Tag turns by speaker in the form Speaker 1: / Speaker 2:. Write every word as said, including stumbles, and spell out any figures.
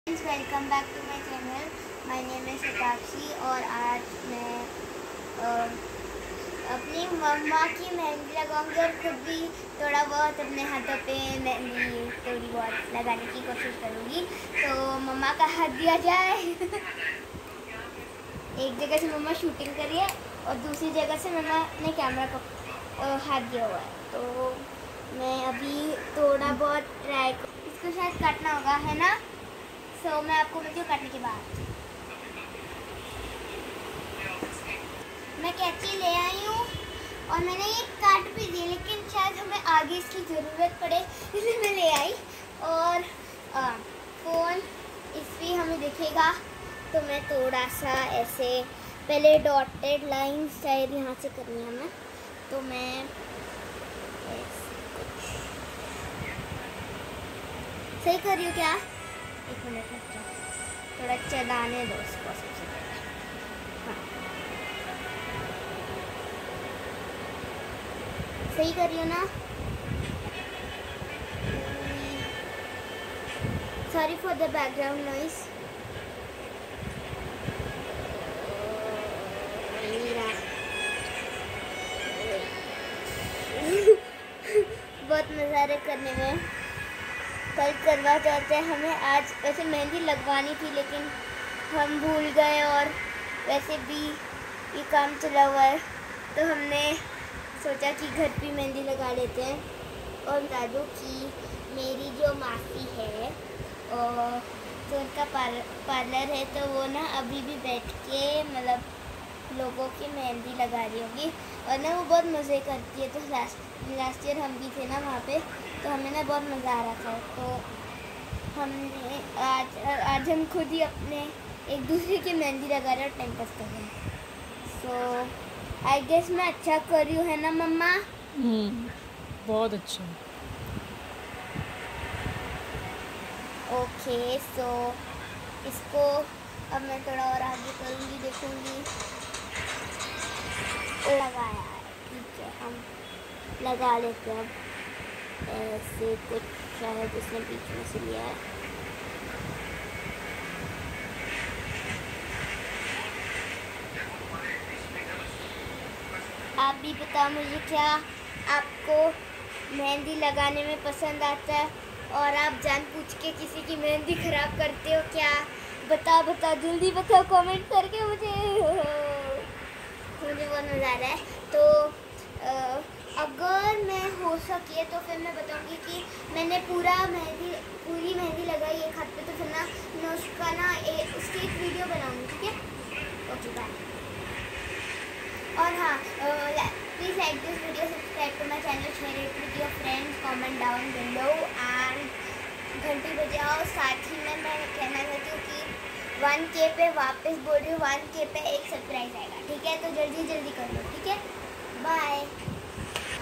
Speaker 1: Welcome back to my channel. My name है शताक्षी और आज मैं आ, अपनी मम्मा की मेहंदी लगाऊंगी और खुद भी थोड़ा बहुत अपने हाथों पे मेहंदी थोड़ी बहुत लगाने की कोशिश करूंगी। तो मम्मा का हाथ दिया जाए। एक जगह से मम्मा शूटिंग कर रही है और दूसरी जगह से मम्मा ने कैमरा को हाथ दिया हुआ है। तो मैं अभी थोड़ा बहुत ट्राई, इसको शायद काटना होगा, है ना? सो so, मैं आपको मिलती हूँ काटने के बाद। मैं कैंची ले आई हूँ और मैंने ये काट भी दी, लेकिन शायद हमें आगे इसकी ज़रूरत पड़े इसलिए मैं ले आई। और फ़ोन इसमें हमें दिखेगा तो मैं थोड़ा सा ऐसे पहले डॉटेड लाइन शायद यहाँ से करनी है हमें, तो मैं ऐसे कुछ सही कर रही हूँ क्या? एक मिनट थोड़ा चलाने दो इसको सबसे पहले। हाँ, सही कर रही हो ना? Sorry for the background noise. बहुत मज़ा आ रहा है करने में। कल करवा चौथ है, हमें आज वैसे मेहंदी लगवानी थी लेकिन हम भूल गए और वैसे भी ये काम चला हुआ है, तो हमने सोचा कि घर पे मेहंदी लगा लेते हैं। और बता दूँ कि मेरी जो मासी है और तो उनका पार्लर है, तो वो ना अभी भी बैठ के मतलब लोगों की मेहंदी लगा रही होगी और ना वो बहुत मज़े करती है। तो लास्ट लास्ट ईयर हम भी थे ना वहाँ पे, तो हमें ना बहुत मज़ा आ रहा था। तो हमने आज आज हम खुद ही अपने एक दूसरे की मेहंदी लगा रहे और टाइम पास कर रहे हैं। सो आई गेस मैं अच्छा कर रही हूँ, है ना मम्मा?
Speaker 2: हम्म, बहुत अच्छा।
Speaker 1: ओके, सो इसको अब मैं थोड़ा और आगे करूँगी, देखूँगी। लगाया है, ठीक है, हम लगा लेते हैं। अब ऐसे कुछ शायद इसने बीच में से लिया है। आप भी बताओ मुझे, क्या आपको मेहंदी लगाने में पसंद आता है और आप जानबूझ के किसी की मेहंदी ख़राब करते हो क्या? बताओ बताओ, जल्दी बताओ कमेंट करके मुझे। मुझे बहुत मज़ा आ रहा है। तो आ, अगर मैं हो सके तो फिर मैं बताऊंगी कि मैंने पूरा मेहंदी पूरी मेहंदी लगाई एक हाथ पे, तो फिर ना मैं उसका ना ए, उसकी एक वीडियो बनाऊंगी, ठीक है? Okay bye. और हाँ, please like this video, subscribe to my channel, share it with your friends, comment down below and घंटी बजाओ। साथ ही में मैं कहना चाहती हूँ कि वन के पे वापस बोल रही हूँ, वन के पे एक सरप्राइज आएगा, ठीक है? तो जल्दी जल्दी कर लो, ठीक है? बाय।